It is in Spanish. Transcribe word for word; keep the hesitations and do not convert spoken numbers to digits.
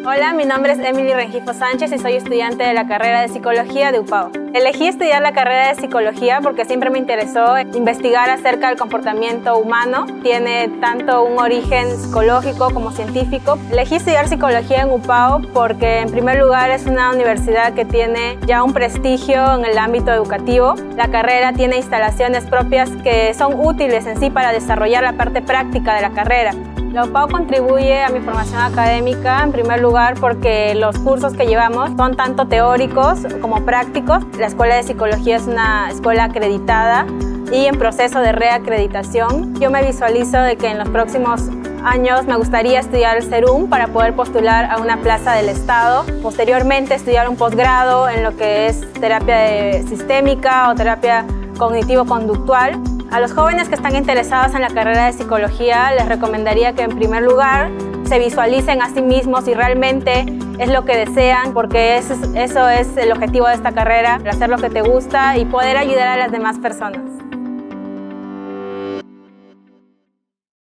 Hola, mi nombre es Emily Rengifo Sánchez y soy estudiante de la carrera de Psicología de U P A O. Elegí estudiar la carrera de Psicología porque siempre me interesó investigar acerca del comportamiento humano. Tiene tanto un origen psicológico como científico. Elegí estudiar Psicología en U P A O porque, en primer lugar, es una universidad que tiene ya un prestigio en el ámbito educativo. La carrera tiene instalaciones propias que son útiles en sí para desarrollar la parte práctica de la carrera. La U P A O contribuye a mi formación académica, en primer lugar, porque los cursos que llevamos son tanto teóricos como prácticos. La Escuela de Psicología es una escuela acreditada y en proceso de reacreditación. Yo me visualizo de que en los próximos años me gustaría estudiar el SERUM para poder postular a una plaza del Estado. Posteriormente, estudiar un posgrado en lo que es terapia de sistémica o terapia cognitivo-conductual. A los jóvenes que están interesados en la carrera de Psicología les recomendaría que, en primer lugar, se visualicen a sí mismos si realmente es lo que desean, porque eso es, eso es el objetivo de esta carrera, hacer lo que te gusta y poder ayudar a las demás personas.